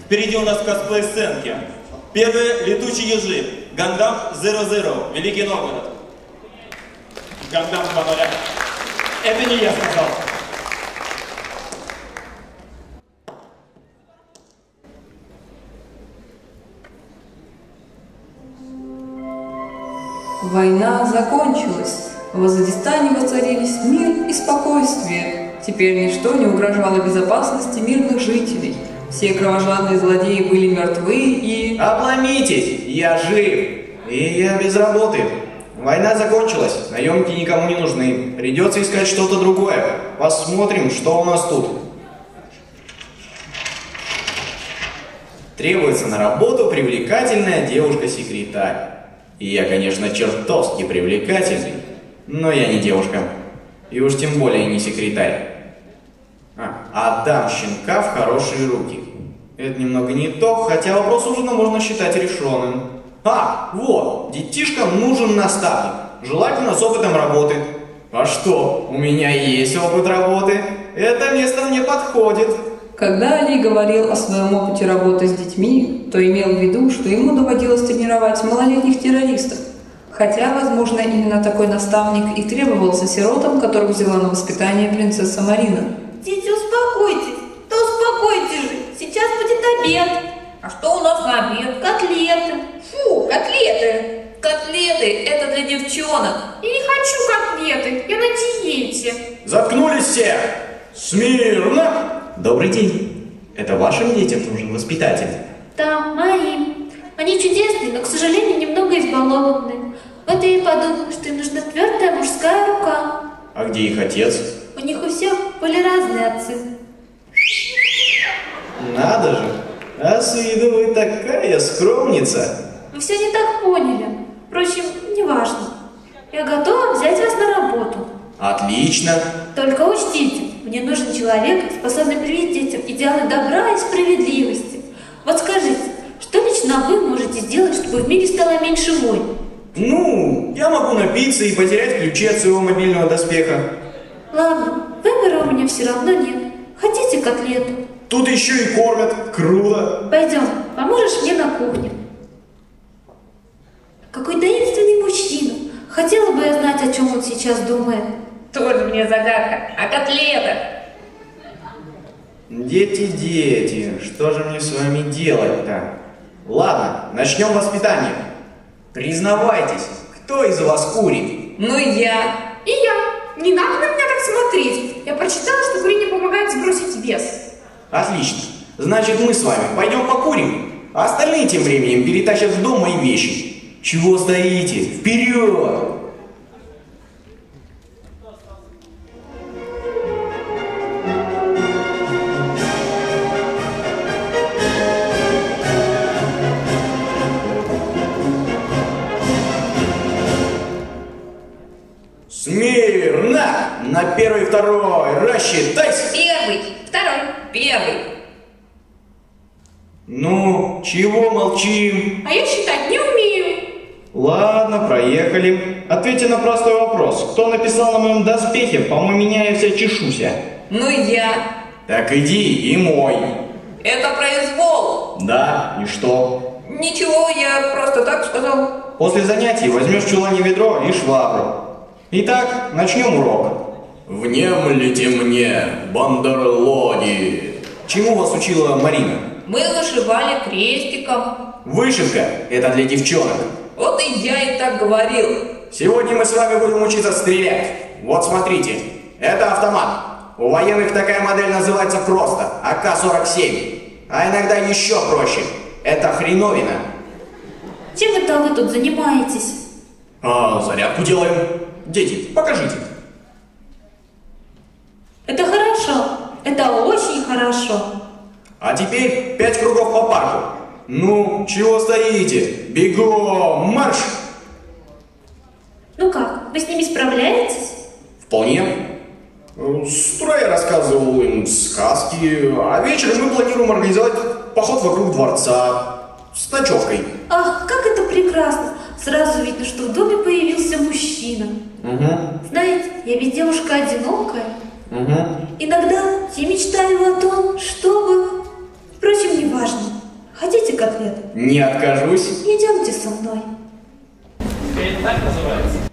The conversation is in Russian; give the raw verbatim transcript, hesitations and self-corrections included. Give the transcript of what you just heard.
Впереди у нас косплей-сценки. Первые летучие ежи. Гандам Zero Zero. Великий Новгород. Гандам два ноль. Это не я сказал. Война закончилась. В Азадистане воцарились мир и спокойствие. Теперь ничто не угрожало безопасности мирных жителей. Все кровожадные злодеи были мертвы и... Обломитесь! Я жив! И я без работы. Война закончилась, наемники никому не нужны. Придется искать что-то другое. Посмотрим, что у нас тут. Требуется на работу привлекательная девушка-секретарь. И я, конечно, чертовски привлекательный, но я не девушка. И уж тем более не секретарь. А, отдам щенка в хорошие руки. Это немного не то, хотя вопрос ужина можно считать решенным. А, вот, детишкам нужен наставник, желательно с опытом работы. А что, у меня есть опыт работы, это место мне подходит. Когда Али говорил о своем опыте работы с детьми, то имел в виду, что ему доводилось тренировать малолетних террористов. Хотя, возможно, именно такой наставник и требовался сиротам, которых взяла на воспитание принцесса Марина. Дети, успокойтесь, да успокойтесь же, сейчас будет обед. А что у нас на обед? Котлеты. Фу, котлеты. Котлеты – это для девчонок. Я не хочу котлеты, я на диете. Заткнулись все! Смирно! Добрый день. Это вашим детям нужен воспитатель? Да, моим. Они чудесные, но, к сожалению, немного избалованные. Вот я и подумала, что им нужна твердая мужская рука. А где их отец? У них у всех были разные отцы. Надо же! А с виду вы такая скромница. Вы все не так поняли. Впрочем, неважно. Я готова взять вас на работу. Отлично. Только учтите, мне нужен человек, способный привить детям идеалы добра и справедливости. Вот скажите, что лично вы можете сделать, чтобы в мире стало меньше войн? Ну, я могу напиться и потерять ключи от своего мобильного доспеха. Ладно, выбора у меня все равно нет. Хотите котлету? Тут еще и кормят. Круто. Пойдем, поможешь мне на кухне. Какой таинственный мужчина. Хотела бы я знать, о чем он сейчас думает. Тоже мне загадка. А котлета? Дети, дети, что же мне с вами делать-то? Ладно, начнем воспитание. Признавайтесь, кто из вас курит? Ну, я. И я. Не надо на меня так смотреть. Я прочитала, что курение помогает сбросить вес. Отлично. Значит, мы с вами пойдем покурим, а остальные тем временем перетащат в дом мои вещи. Чего стоите? Вперед! Смирно! На первый, второй, рассчитайся! Первый, второй, первый. Ну, чего молчим? А я считать не умею. Ладно, проехали. Ответьте на простой вопрос. Кто написал на моем доспехе «Помой меня, я вся чешуся»? Ну, я. Так иди и мой. Это произвол. Да, и что? Ничего, я просто так сказал. После занятий возьмешь в чулане ведро и швабру. Итак, начнем урок. Внемлите мне, бандерлоги. Чему вас учила Марина? Мы вышивали крестиком. Вышивка – это для девчонок. Вот и я и так говорил. Сегодня мы с вами будем учиться стрелять. Вот смотрите, это автомат. У военных такая модель называется просто А К сорок семь. А иногда еще проще. Это хреновина. Чем это вы тут занимаетесь? А, зарядку делаем. Дети, покажите. Это хорошо. Это очень хорошо. А теперь пять кругов по парку. Ну, чего стоите? Бегом, марш! Ну как, вы с ними справляетесь? Вполне. С утра я рассказывал им сказки, а вечером мы планируем организовать поход вокруг дворца с ночевкой. Ах, как это прекрасно! Сразу видно, что в доме появился мужчина. Угу. Знаете, я ведь девушка одинокая. Угу. Иногда я мечтаю о том, чтобы... Впрочем, неважно. Хотите котлет? Не откажусь. Идемте со мной. Это так называется?